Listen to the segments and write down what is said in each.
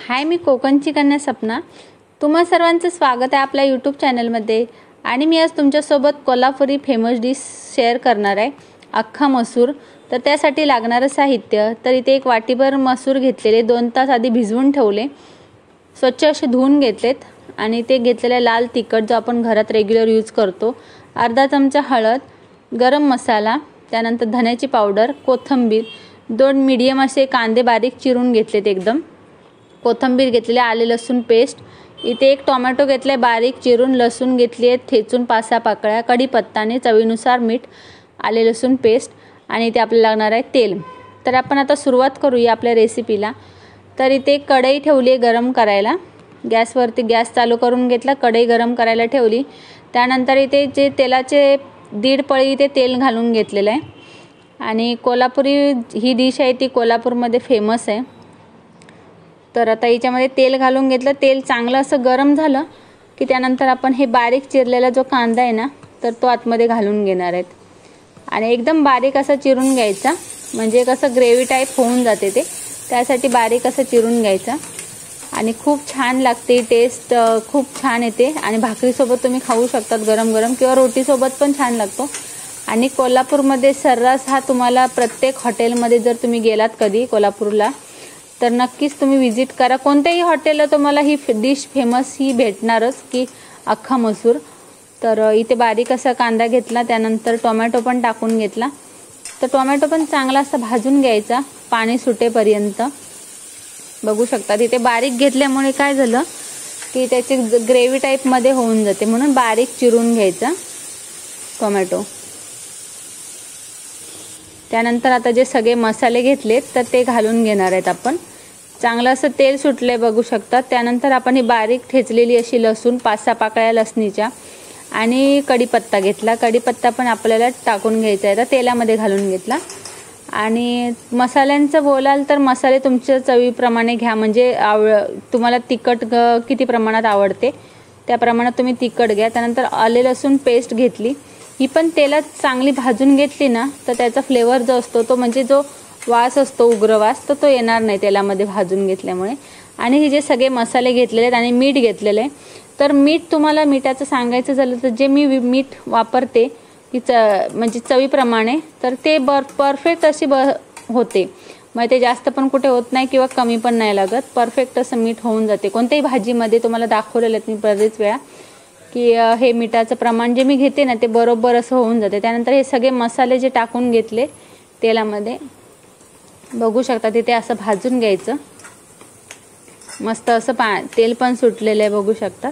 हाय, मी कोकणची कन्या सपना। तुम्हा सर्वांचं स्वागत आहे आपल्या यूट्यूब चॅनलमध्ये। आणि मी आज तुमच्यासोबत कोल्हापुरी फेमस डिश शेअर करणार आहे, अख्खा मसूर। तर त्यासाठी लागणारं साहित्य, तर इथे एक वाटीभर मसूर घेतलेले, 2 तास आधी भिजवून ठेवले, स्वच्छ असे धुवून घेतलेत। आणि ते घेतलेले लाल तिखट जो आपण घरात रेग्युलर यूज करतो, अर्धा चमचा हळद, गरम मसाला, त्यानंतर धण्याची पावडर, कोथिंबीर, 2 मीडियम असे कांदे बारीक चिरून घेतलेत एकदम, कोथिंबीर घेतलेले, आले लसूण पेस्ट, इथे एक टोमॅटो घेतले बारीक चिरून, लसूण घेतली आहे ठेचून 5-6 पाकळ्या, कढीपत्ताने, चवीनुसार मीठ, आले लसूण पेस्ट, आणि इथे आपल्याला लागणार आहे तेल। तर आपण आता सुरुवात करूया आपल्या रेसिपीला। तर इथे कढई ठेवली आहे गरम करायला, गॅसवरती गॅस चालू करून घेतला, कढई गरम करायला ठेवली। त्यानंतर इथे जे तेलाचे 1.5 पळी इथे तेल घालून घेतलेलं आहे। आणि कोल्हापुरी ही डिश आहे ती कोल्हापूरमध्ये फेमस आहे। तर आता याच्यामध्ये तेल घालून घेतलं, तेल चांगलं असं गरम झालं की त्यानंतर आपण हे बारीक चिरलेला जो कांदा आहे ना, तर तो आतमध्ये घालून घेणार आहेत। आणि एकदम बारीक असं चिरून घ्यायचा, म्हणजे कसं ग्रेव्ही टाईप होऊन जाते ते, त्यासाठी बारीक असं चिरून घ्यायचा। आणि खूप छान लागते टेस्ट, खूप छान येते। आणि भाकरीसोबत तुम्ही खाऊ शकतात गरम गरम, किंवा रोटीसोबत पण छान लागतो। आणि कोल्हापूरमध्ये सर्रास हा तुम्हाला प्रत्येक हॉटेलमध्ये जर तुम्ही गेलात कधी कोल्हापूरला, तर नक्कीच तुम्ही विजिट करा। कोणत्याही हॉटेलला तुम्हाला ही डिश फेमस ही भेटणारच की अख्खा मसूर। तर इथे बारीक असा कांदा घेतला, त्यानंतर टोमॅटो पण टाकून घेतला। तर टोमॅटो पण चांगला असा भाजून घ्यायचा पाणी सुटेपर्यंत। बघू शकता इथे बारीक घेतल्यामुळे काय झालं की त्याची ग्रेव्ही टाईपमध्ये होऊन जाते, म्हणून बारीक चिरून घ्यायचा टोमॅटो। त्यानंतर आता जे सगळे मसाले घेतलेत तर ते घालून घेणार आहेत आपण। चांगलं असं तेल सुटले बघू शकता। त्यानंतर आपण ही बारीक ठेचलेली अशी लसूण, 5-6 पाकळ्या लसणीच्या, आणि कढीपत्ता घेतला, कढीपत्ता पण आपल्याला टाकून घ्यायचा आहे, तर तेलामध्ये घालून घेतला। आणि मसाल्यांचं बोलाल तर मसाले तुमच्या चवीप्रमाणे घ्या, म्हणजे तुम्हाला तिखट किती प्रमाणात आवडते त्या प्रमाणात तुम्ही तिखट घ्या। त्यानंतर आले लसूण पेस्ट घेतली, ही पण तेलात चांगली भाजून घेतली ना, तर त्याचा फ्लेवर जो असतो तो, म्हणजे जो वास असतो उग्र वास, तर तो येणार नाही तेलामध्ये भाजून घेतल्यामुळे। आणि हे जे सगळे मसाले घेतलेले आहेत आणि मीठ घेतलेलं आहे, तर मीठ तुम्हाला मिठाचं सांगायचं झालं तर जे मी मीठ वापरते की म्हणजे चवीप्रमाणे, तर ते परफेक्ट अशी होते, मग ते जास्त पण कुठे होत नाही किंवा कमी पण नाही लागत, परफेक्ट असं मीठ होऊन जाते। कोणत्याही भाजीमध्ये तुम्हाला दाखवलेलं आहे मी बरेच वेळा की हे मिठाचं प्रमाण जे मी घेते ना, ते बरोबर असं होऊन जाते। त्यानंतर हे सगळे मसाले जे टाकून घेतले तेलामध्ये, बघू शकता तिथे असं भाजून घ्यायचं, मस्त असं तेल पण सुटलेलं आहे बघू शकतात।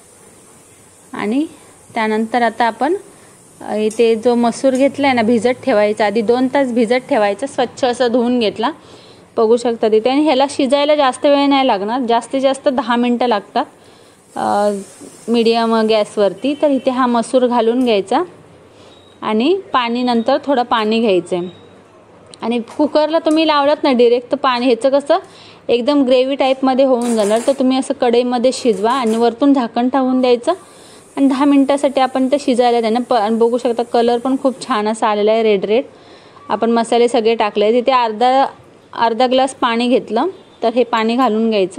आणि त्यानंतर आता आपण इथे जो मसूर घेतला आहे ना, भिजत ठेवायचा, आधी 2 तास भिजत ठेवायचा, स्वच्छ असं धुवून घेतला बघू शकता तिथे। आणि ह्याला शिजायला जास्त वेळ नाही लागणार, जास्तीत जास्त 10 मिनटं लागतात मीडियम गॅसवरती। तर इथे हा मसूर घालून घ्यायचा, आणि पाणी नंतर थोडं पाणी घ्यायचं आहे। आणि कुकरला तुम्ही लावलात ना डायरेक्ट, तर पाणी ह्याचं कसं एकदम ग्रेव्ही टाईपमध्ये होऊन जाणार, तर तुम्ही असं कढईमध्ये शिजवा आणि वरतून झाकण ठेवून द्यायचं, आणि 10 मिनटासाठी आपण ते शिजायला द्यायला। बघू शकता कलर पण खूप छान असा आलेला आहे, रेड रेड। आपण मसाले सगळे टाकले, तिथे अर्धा ग्लास पाणी घेतलं, तर हे पाणी घालून घ्यायचं।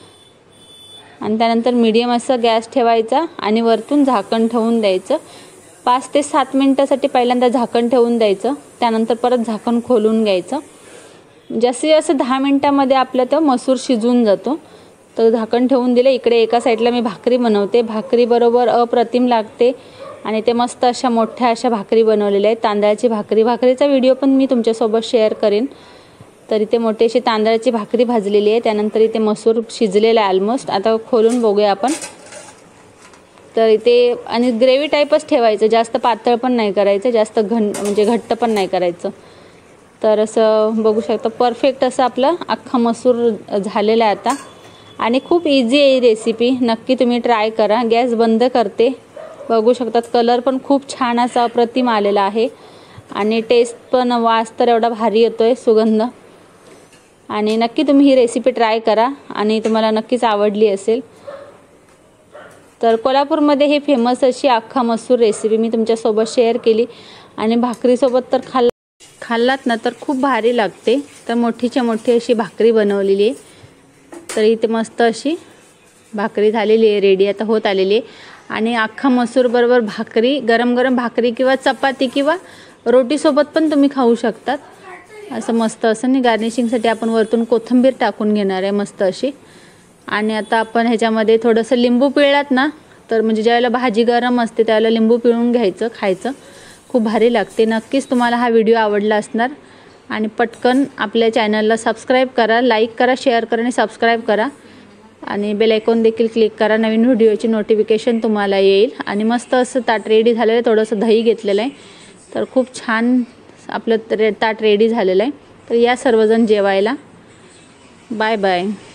आणि त्यानंतर मीडियम असं गॅस ठेवायचा आणि वरतून झाकण ठेवून द्यायचं। 5 ते 7 मिनटासाठी पहिल्यांदा झाकण ठेवून द्यायचं, त्यानंतर परत झाकण खोलून घ्यायचं। जास्तीत जास्त 10 मिनटामध्ये आपला तो मसूर शिजून जातो। तर झाकण ठेवून दिले। इकडे एका साईडला मी भाकरी बनवते, भाकरी बरोबर अप्रतिम लागते। आणि ते मस्त अशा मोठ्या अशा भाकरी बनवलेल्या आहेत, तांदळाची भाकरी, भाकरीचा व्हिडिओ पण मी तुमच्यासोबत शेअर करेन। तर इथे मोठी अशी तांदळाची भाकरी भाजलेली आहे, त्यानंतर इथे मसूर शिजलेला आहे ऑलमोस्ट। आता खोलून बघूया आपण। तर इथे आणि ग्रेव्ही टाईपच ठेवायचं, जास्त पातळ पण नाही करायचं, जास्त म्हणजे घट्ट पण नाही करायचं। तर असं बघू शकता परफेक्ट असं आपलं अख्खा मसूर झालेलं आहे आता। आणि खूप इझी आहे ही रेसिपी, नक्की तुम्ही ट्राय करा। गॅस बंद करते, बघू शकतात कलर पण खूप छान असा अप्रतिम आलेला आहे, आणि टेस्ट पण, वास तर एवढा भारी येतोय, सुगंध। आणि नक्की तुम्ही ही रेसिपी ट्राय करा, आणि तुम्हाला नक्कीच आवडली असेल। तर कोल्हापूरमध्ये हे फेमस अशी अख्खा मसूर रेसिपी मी तुमच्यासोबत शेअर केली, आणि भाकरीसोबत तर खाल्लात ना तर खूप भारी लागते। तर मोठीच्या मोठी अशी भाकरी बनवलेली आहे, तर इथे मस्त अशी भाकरी झालेली आहे, रेडी आता होत आलेली आहे। आणि अख्खा मसूर बरोबर भाकरी, गरम गरम भाकरी किंवा चपाती किंवा रोटीसोबत पण तुम्ही खाऊ शकतात। असं मस्त असं आणि गार्निशिंगसाठी आपण वरतून कोथिंबीर टाकून घेणार आहे मस्त अशी। आणि आता आपण ह्याच्यामध्ये थोडंसं लिंबू पिळलात ना, तर म्हणजे ज्यावेळेला भाजी गरम असते त्यावेळेला लिंबू पिळून घ्यायचं, खायचं, खूप भारी लागते। नक्कीच तुम्हाला हा व्हिडिओ आवडला असणार आणि पटकन आपल्या चॅनलला सबस्क्राईब करा, लाईक करा, शेअर करा आणि सबस्क्राईब करा आणि बेल आयकॉन देखील क्लिक करा, नवीन व्हिडिओची नोटिफिकेशन तुम्हाला येईल। आणि मस्त असं ताट रेडी झालेलं आहे, थोडंसं दही घेतलेलं आहे, तर खूप छान आपलं ताट रेडी झालेलं आहे। तर या सर्वजण जेवायला। Bye bye.